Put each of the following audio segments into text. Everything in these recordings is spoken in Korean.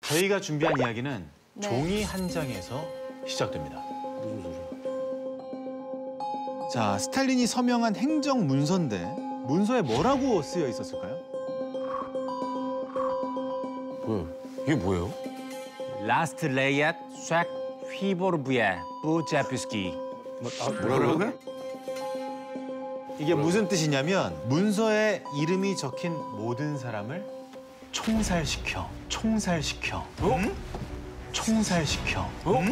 저희가 준비한 이야기는 네. 종이 한 장에서 시작됩니다. 무슨 소리야? 자, 스탈린이 서명한 행정 문서인데 문서에 뭐라고 쓰여 있었을까요? 뭐야? 이게 뭐예요? 라스트 레이앗 싹 휘보르부에 부자프스키. 뭐라고요? 이게 무슨 뜻이냐면 문서에 이름이 적힌 모든 사람을 총살시켜. 총살시켜.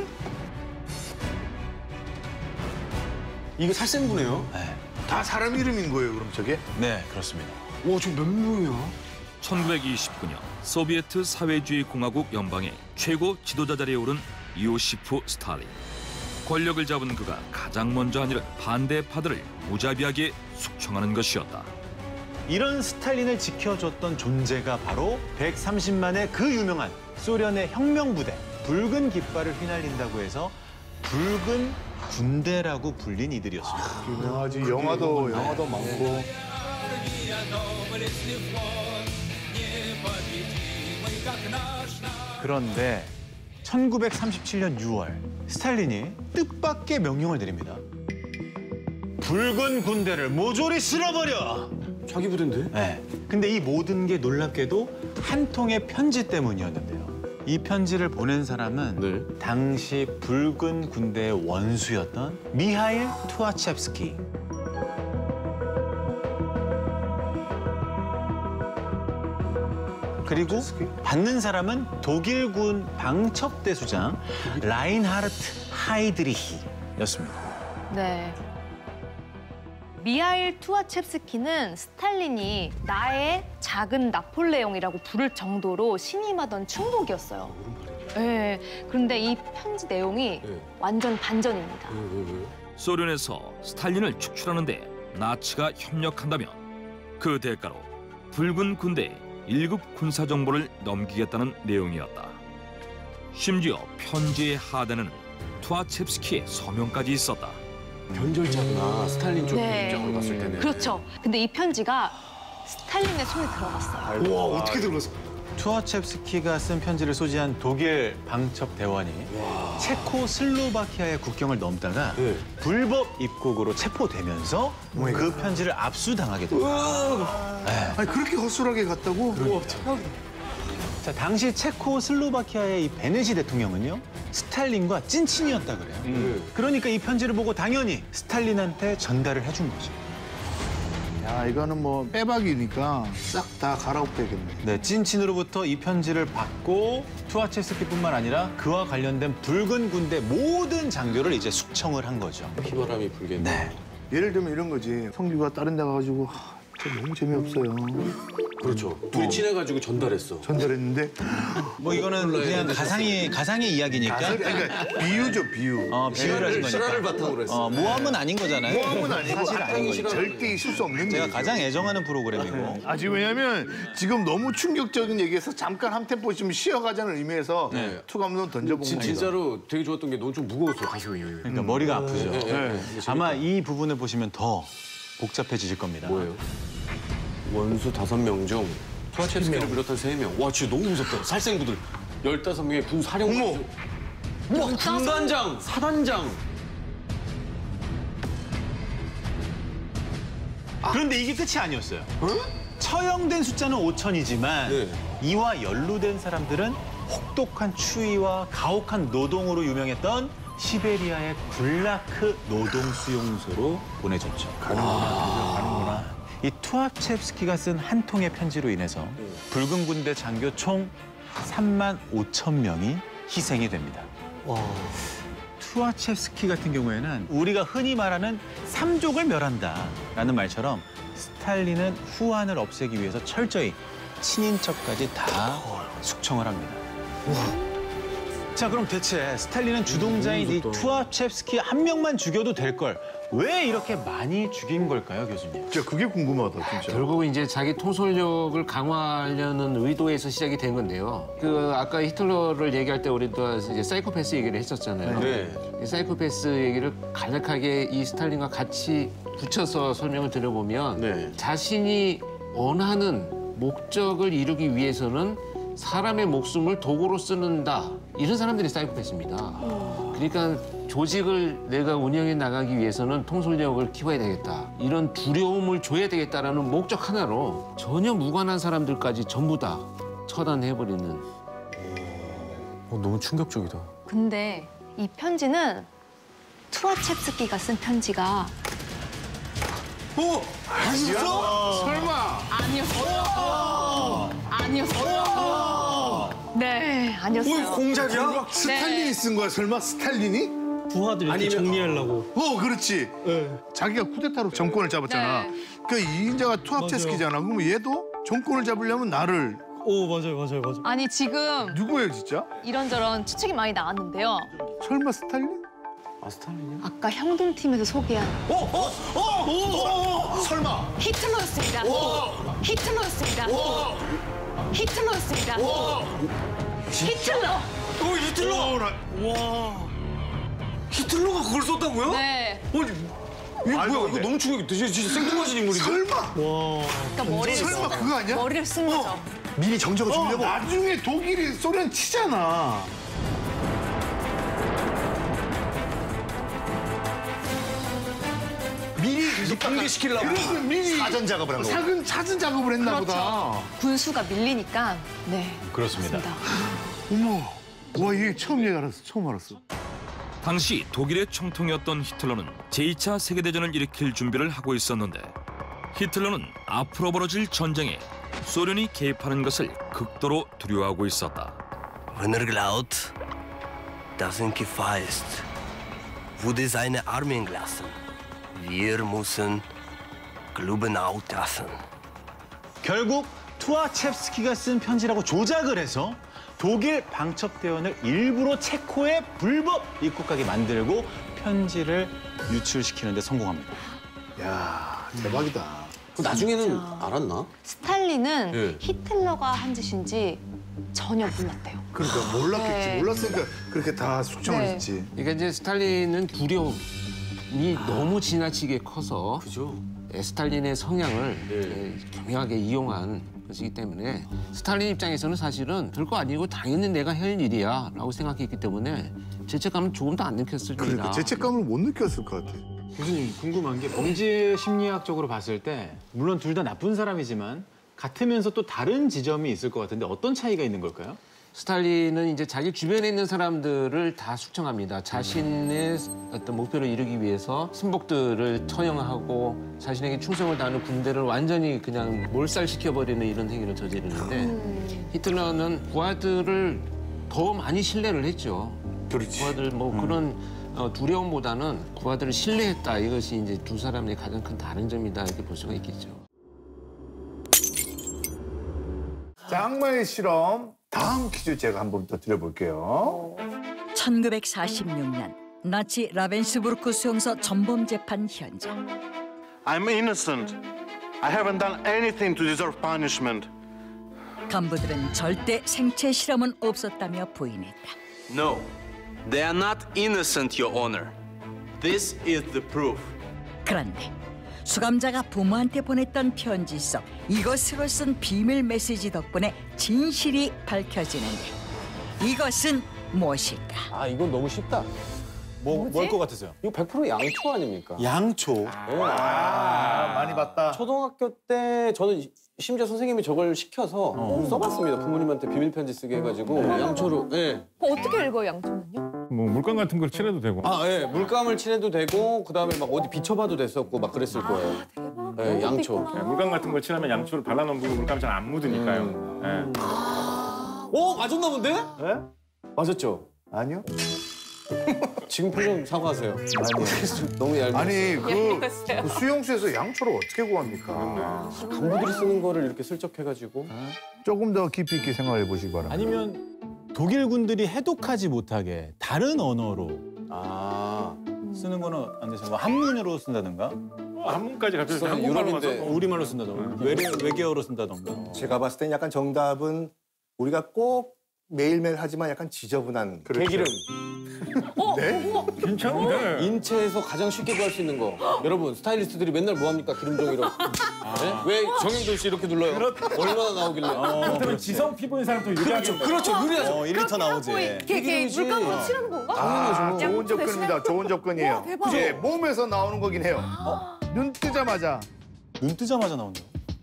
이거 살생부네요? 네. 다 사람 이름인 거예요, 그럼 저게? 네, 그렇습니다. 와, 저 몇 명이야? 1929년 소비에트 사회주의 공화국 연방의 최고 지도자 자리에 오른 요시프 스탈린. 권력을 잡은 그가 가장 먼저 한 일은 반대파들을 무자비하게 숙청하는 것이었다. 이런 스탈린을 지켜줬던 존재가 바로 130만의 그 유명한 소련의 혁명부대, 붉은 깃발을 휘날린다고 해서 붉은 군대라고 불린 이들이었습니다. 유명하지. 영화도 많고. 그런데 1937년 6월 스탈린이 뜻밖의 명령을 내립니다. 붉은 군대를 모조리 쓸어버려! 자기 부대인데? 네. 근데 이 모든 게 놀랍게도 한 통의 편지 때문이었는데요. 이 편지를 보낸 사람은 네. 당시 붉은 군대의 원수였던 미하일 투아첵스키. 그리고 받는 사람은 독일군 방첩대수장 라인하르트 하이드리히였습니다. 네. 미하일 투아첵스키는 스탈린이 나의 작은 나폴레옹이라고 부를 정도로 신임하던 충복이었어요. 네. 그런데 이 편지 내용이 네. 완전 반전입니다. 왜? 소련에서 스탈린을 축출하는데 나치가 협력한다면 그 대가로 붉은 군대에 1급 군사 정보를 넘기겠다는 내용이었다. 심지어 편지의 하단에는 투아첵스키의 서명까지 있었다. 변절자구나, 스탈린 쪽 네. 입장으로 봤을 때는. 그렇죠. 근데 이 편지가 스탈린의 손에 들어갔어요. 와, 어떻게 들어갔어? 투아첵스키가 쓴 편지를 소지한 독일 방첩대원이 체코슬로바키아의 국경을 넘다가 네. 불법 입국으로 체포되면서 그 편지를 압수당하게 됩니다. 아니, 그렇게 허술하게 갔다고? 자, 당시 체코슬로바키아의 이 베네시 대통령은요, 스탈린과 찐친이었다 그래요. 그러니까 이 편지를 보고 당연히 스탈린한테 전달을 해준 거죠. 야, 이거는 뭐 빼박이니까 싹 다 갈아엎어야겠네. 네, 찐친으로부터 이 편지를 받고 투아첵스키뿐만 아니라 그와 관련된 붉은 군대 모든 장교를 이제 숙청을 한 거죠. 피바람이 불겠네. 네. 예를 들면 이런 거지. 성규가 다른 데 가가지고 진짜 너무 재미없어요. 그렇죠. 둘이 친해가지고 전달했어. 전달했는데 뭐 이거는 그냥 가상의 이야기니까. 그러니까 비유죠, 비유. 비유를 하신 거니까. 실화를 바탕으로 했어. 모함은 아닌 거잖아요. 모함은 아니고 사실 아닌 거니까. 절대 있을 수 없는 제가 얘기죠. 가장 애정하는 프로그램이고. 아, 지금 왜냐면 지금 너무 충격적인 얘기에서 잠깐 한 템포 좀 쉬어가자는 의미에서 투감 좀 던져본 거예요. 진짜로 되게 좋았던 게 넌 좀 무거웠어, 가슴이. 그러니까 머리가 아프죠. 네. 아마 이 부분을 보시면 더 복잡해지실 겁니다. 뭐예요? 원수 5명 중 투아첵스키를 비롯한 3명. 와, 진짜 너무 무섭다. 살생부들. 15명의 군사령관. 우와, 군단장, 사단장. 그런데 이게 끝이 아니었어요. 처형된 숫자는 5천이지만 네. 이와 연루된 사람들은 혹독한 추위와 가혹한 노동으로 유명했던 시베리아의 굴라크 노동수용소로 보내졌죠. 가는구나. 이 투아첵스키가 쓴 한 통의 편지로 인해서 붉은 군대 장교 총 3만 5천 명이 희생이 됩니다. 투아첵스키 같은 경우에는 우리가 흔히 말하는 삼족을 멸한다라는 말처럼 스탈린은 후환을 없애기 위해서 철저히 친인척까지 다 숙청을 합니다. 자, 그럼 대체 스탈린은 주동자인 이 투아첵스키 한 명만 죽여도 될 걸 왜 이렇게 많이 죽인 걸까요, 교수님? 진짜 그게 궁금하다, 진짜. 결국은 이제 자기 통솔력을 강화하려는 의도에서 시작이 된 건데요. 아까 히틀러를 얘기할 때 우리도 이제 사이코패스 얘기를 했었잖아요. 네. 이 사이코패스 얘기를 간략하게 이 스탈린과 같이 붙여서 설명을 드려보면 네. 자신이 원하는 목적을 이루기 위해서는 사람의 목숨을 도구로 쓰는다. 이런 사람들이 사이코패스입니다. 그러니까 조직을 내가 운영해 나가기 위해서는 통솔력을 키워야 되겠다. 이런 두려움을 줘야 되겠다라는 목적 하나로 전혀 무관한 사람들까지 전부 다 처단해버리는. 너무 충격적이다. 근데 이 편지는 투아첵스키가 쓴 편지가 설마! 아니었어요. 네, 아니었어요. 공작이야? 스탈린이 쓴 거야 설마? 스탈린이? 부하들 이렇게 정리하려고. 그렇지. 자기가 쿠데타로 정권을 잡았잖아. 네. 그 이인자가 투합체스키잖아. 그럼 얘도 정권을 잡으려면 나를 오, 맞아요. 아니 지금 누구예요 진짜? 이런저런 추측이 많이 나왔는데요. 설마 스탈린? 아, 스탈린이요? 아까 형동팀에서 소개한 설마? 히틀러였습니다. 히틀러였습니다. 히틀러였습니다. 히틀러. 히틀러가 그걸 썼다고요? 네. 이거 뭐야? 이거 너무 충격이다. 진짜 생뚱맞은 인물인데? 설마? 그러니까 머리를 설마 그거 아니야? 머리를 쓴 거죠. 미리 정적을 주려고? 나중에 독일이 소련 치잖아. 미리 공개시키려고. 그래서 미리 사전 작업을 한 거고. 사전 작업을 했나 보다. 군수가 밀리니까 네. 그렇습니다. 어머, 와 이게 처음 알았어. 당시 독일의 총통이었던 히틀러는 제2차 세계대전을 일으킬 준비를 하고 있었는데 히틀러는 앞으로 벌어질 전쟁에 소련이 개입하는 것을 극도로 두려워하고 있었다. Wenn glaubt, dass ihn gefasst, wurde seine Armee gelassen. Wir müssen glauben aufpassen. 결국 투아첵스키가 쓴 편지라고 조작을 해서 독일 방첩대원을 일부러 체코에 불법 입국하게 만들고 편지를 유출시키는 데 성공합니다. 야 대박이다. 나중에는 알았나? 스탈린은 네. 히틀러가 한 짓인지 전혀 몰랐대요. 그러니까 몰랐겠지. 네. 몰랐으니까 그렇게 다 숙청을 네. 했지. 그러니까 이제 스탈린은 두려움이 너무 지나치게 커서 그죠? 스탈린의 성향을 교묘하게 이용한 것이기 때문에 스탈린 입장에서는 사실은 별거 아니고 당연히 내가 할 일이야 라고 생각했기 때문에 죄책감은 조금 더 안 느꼈을 그러니까 겁니다. 죄책감을 못 느꼈을 것 같아. 교수님 궁금한 게 범죄 심리학적으로 봤을 때 물론 둘 다 나쁜 사람이지만 같으면서 또 다른 지점이 있을 것 같은데 어떤 차이가 있는 걸까요? 스탈린은 이제 자기 주변에 있는 사람들을 다 숙청합니다. 자신의 어떤 목표를 이루기 위해서 순복들을 처형하고 자신에게 충성을 다하는 군대를 완전히 그냥 몰살시켜버리는 이런 행위를 저지르는데 히틀러는 부하들을 더 많이 신뢰를 했죠. 그렇지. 부하들 뭐 그런 두려움보다는 부하들을 신뢰했다. 이것이 이제 두 사람의 가장 큰 다른 점이다 이렇게 볼 수가 있겠죠. 자, 악마의 실험. 다음 퀴즈 제가 한번 더 드려볼게요. 1946년 나치 라벤스부르크 수용소 전범 재판 현장. I'm innocent. I haven't done anything to deserve punishment. 간부들은 절대 생체 실험은 없었다며 부인했다. No, they are not innocent, Your Honor. This is the proof. 그런데 수감자가 부모한테 보냈던 편지 속 이것으로 쓴 비밀 메시지 덕분에 진실이 밝혀지는데 이것은 무엇일까? 아, 이건 너무 쉽다. 뭘 것 같으세요? 이거 100% 양초 아닙니까? 양초. 많이 봤다. 초등학교 때 저는 심지어 선생님이 저걸 시켜서 써봤습니다. 부모님한테 비밀 편지 쓰게 해가지고 양초로. 예. 어떻게 읽어요, 양초는요? 뭐 물감 같은 걸 칠해도 되고. 아, 예. 물감을 칠해도 되고 그다음에 막 어디 비춰봐도 됐었고 막 그랬을 거예요. 예, 양초. 네, 물감 같은 걸 칠하면 양초를 발라놓으면 물감이 잘 안 묻으니까요. 네. 오, 맞았나 본데? 네? 맞았죠? 아니요. 지금 표정 사과하세요. 아니요. 너무 얇았어요. 아니 그 수용소에서 양초를 어떻게 구합니까? 간부들이 쓰는 거를 이렇게 슬쩍 해가지고. 조금 더 깊이 있게 생각해 보시기 바랍니다. 아니면 독일 군들이 해독하지 못하게 다른 언어로 쓰는 거는 안 되죠. 뭐 한문으로 쓴다든가 한문까지 갑자기 써서 한국말로 유럽인데. 써서. 우리말로 쓴다든가 외계어로 쓴다든가. 제가 봤을 땐 약간 정답은 우리가 꼭 매일매일 하지만 약간 지저분한 개기름. 네? 괜찮은데. 인체에서 가장 쉽게 구할 수 있는 거. 여러분 스타일리스트들이 맨날 뭐 합니까? 기름종이로. 네? 왜 정영돈 씨 이렇게 눌러요? 얼마나 나오길래? 그렇다면 지성 피부인 사람도 유리하죠. 그렇죠. 유리하죠. 1리터 나오지. 이렇게 물감으로 칠하는 건가? 아, 좋은 접근입니다. 좋은 접근이에요. 대박. 이제 몸에서 나오는 거긴 해요. 눈 뜨자마자. 눈 뜨자마자 나온다.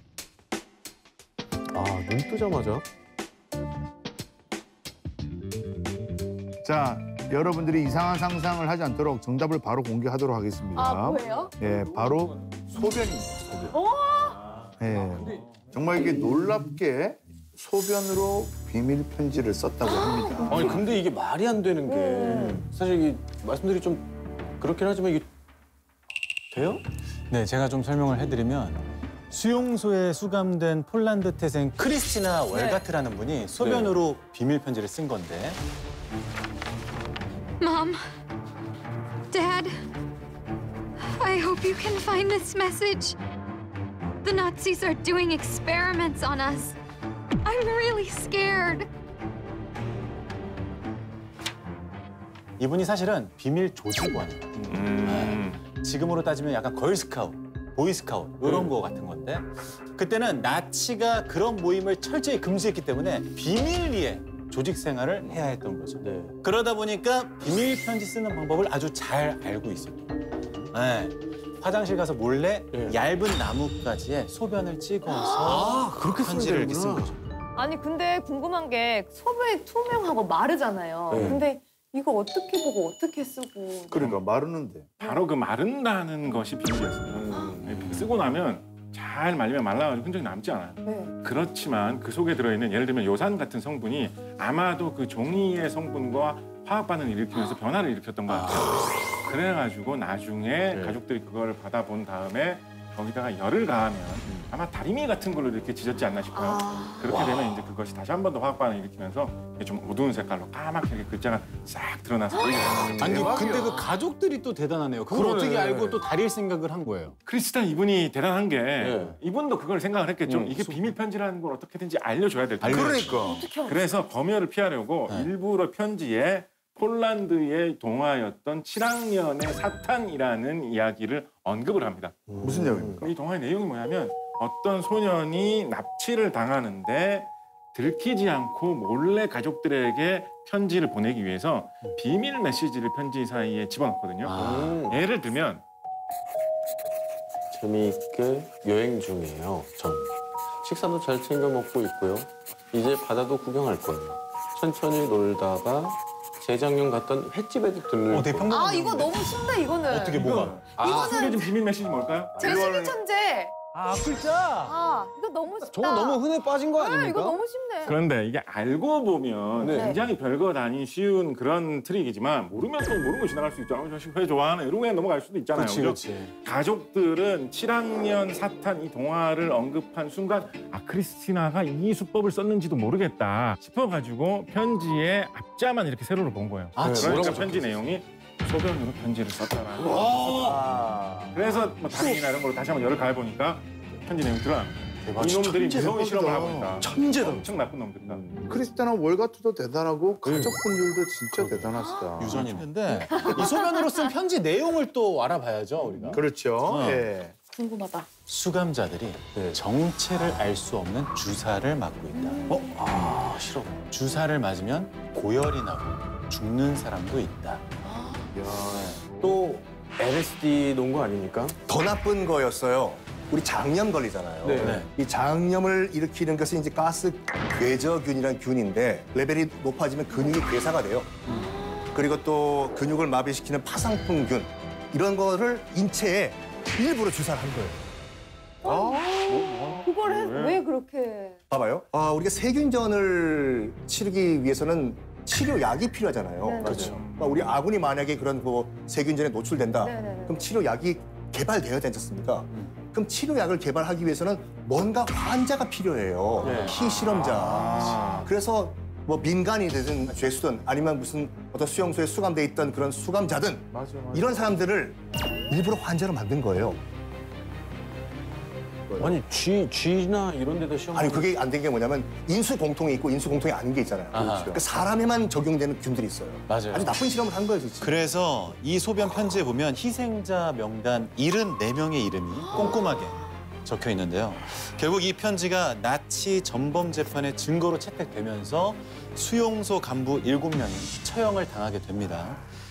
눈 뜨자마자? 자, 여러분들이 이상한 상상을 하지 않도록 정답을 바로 공개하도록 하겠습니다. 아, 뭐예요? 예, 바로 소변입니다. 소변. 예, 정말 이게 놀랍게 소변으로 비밀 편지를 썼다고 합니다. 아니 근데 이게 말이 안 되는 게 사실 이게 말씀드리 좀 그렇긴 하지만 이게 돼요? 네, 제가 좀 설명을 해드리면 수용소에 수감된 폴란드 태생 크리스티나 월가트라는 분이 소변으로 비밀 편지를 쓴 건데 Mom, Dad, I hope you can find this message. The Nazis are doing experiments on us. I'm really scared. 이분이 사실은 비밀 조직원이에요. 지금으로 따지면 약간 걸스카우트, 보이스카우트 이런 거 같은 건데 그때는 나치가 그런 모임을 철저히 금지했기 때문에 비밀리에 조직 생활을 해야 했던 거죠. 그러다 보니까 비밀 편지 쓰는 방법을 아주 잘 알고 있었던 거예요. 네. 화장실 가서 몰래 얇은 나뭇가지에 소변을 찍어서 그렇게 편지를 이렇게 쓴 거죠. 아니 근데 궁금한 게 소변이 투명하고 마르잖아요. 근데 이거 어떻게 보고 어떻게 쓰고. 그러니까 마르는데. 바로 그 마른다는 것이 비밀이었습니다. 쓰고 나면 잘 말리면 말라가지고 흔적이 남지 않아요. 그렇지만 그 속에 들어있는 예를 들면 요산 같은 성분이 아마도 그 종이의 성분과 화학 반응을 일으키면서 변화를 일으켰던 것 같아요. 그래가지고 나중에 가족들이 그걸 받아본 다음에 거기다가 열을 가하면 아마 다리미 같은 걸로 이렇게 지졌지 않나 싶어요. 그렇게 되면 이제 그것이 다시 한 번 더 화학 반응을 일으키면서 좀 어두운 색깔로 까맣게 글자가 싹 드러나서 보이게 됩니다. 아니 근데 그 가족들이 또 대단하네요. 그걸 어떻게 알고 또 다릴 생각을 한 거예요? 크리스탄 이분이 대단한 게 이분도 그걸 생각을 했겠죠. 이게 비밀 편지라는 걸 어떻게든지 알려줘야 될 텐데. 그러니까. 그래서 검열을 피하려고 일부러 편지에 폴란드의 동화였던 7학년의 사탄이라는 이야기를 언급을 합니다. 무슨 내용입니까? 이 동화의 내용이 뭐냐면 어떤 소년이 납치를 당하는데 들키지 않고 몰래 가족들에게 편지를 보내기 위해서 비밀 메시지를 편지 사이에 집어넣거든요. 예를 들면 재미있게 여행 중이에요. 전 식사도 잘 챙겨 먹고 있고요. 이제 바다도 구경할 거예요. 천천히 놀다가 재작년 갔던 횟집에도 들를 거예요. 아 이거 너무 쉽네 이거는. 어떻게 뭐가? 숨겨진 비밀 메시지 뭘까요? 제시미 천재. 아 글자. 아 이거 너무 쉽다. 저거 너무 흔해 빠진 거 아닙니까? 이거 너무 쉽네. 그런데 이게 알고 보면 네. 굉장히 별것 아닌 쉬운 그런 트릭이지만 모르면 또 모르고 지나갈 수 있죠. 아, 자식 회 좋아하네. 이러고 그냥 넘어갈 수도 있잖아요. 그렇지. 가족들은 7학년 사탄 이 동화를 언급한 순간 아 크리스티나가 이 수법을 썼는지도 모르겠다 싶어가지고 편지에 앞자만 이렇게 세로로 본 거예요. 그러니까 편지 내용이 소변으로 편지를 썼다라는 거예요. 그래서 뭐 다름이나 이런 걸로 다시 한번 열을 가해보니까 편지 내용이 드러납니다. 이놈들이 무서운 실험을 하고 있다. 천재다. 엄청 나쁜 놈들이다. 크리스티나 월가트도 대단하고 가족분들도 진짜 대단하시다. 유전인데 이 소변으로 쓴 편지 내용을 또 알아봐야죠 우리가. 그렇죠. 예. 궁금하다. 수감자들이 정체를 알 수 없는 주사를 맞고 있다. 싫어. 주사를 맞으면 고열이 나고 죽는 사람도 있다. 또 LSD 놓은 거 아닙니까? 더 나쁜 거였어요. 우리 장염 걸리잖아요. 네. 이 장염을 일으키는 것이 이제 가스 궤저균이라는 균인데 레벨이 높아지면 근육이 괴사가 돼요. 그리고 또 근육을 마비시키는 파상풍균 이런 거를 인체에 일부러 주사를 한 거예요. 그걸 왜 그렇게? 봐봐요. 우리가 세균전을 치르기 위해서는 치료약이 필요하잖아요. 네. 그렇죠. 우리 아군이 만약에 그런 세균전에 노출된다. 네네네. 그럼 치료약이 개발되어야 되지 않습니까? 그럼 치료약을 개발하기 위해서는 뭔가 환자가 필요해요. 피실험자. 그래서 뭐 민간이 되든 죄수든 아니면 무슨 어떤 수용소에 수감돼 있던 그런 수감자든 이런 사람들을 일부러 환자로 만든 거예요. 거예요. 아니 쥐나 이런 데도 시험. 아니 그게 안 된 게 뭐냐면 인수 공통이 있고 인수 공통이 아닌 게 있잖아요. 그러니까 사람에만 적용되는 균들이 있어요. 맞아요. 아주 나쁜 실험을 한 거예요, 진짜. 그래서 이 소변 편지에 보면 희생자 명단 74명의 이름이 꼼꼼하게 적혀 있는데요. 결국 이 편지가 나치 전범 재판의 증거로 채택되면서 수용소 간부 7명이 처형을 당하게 됩니다.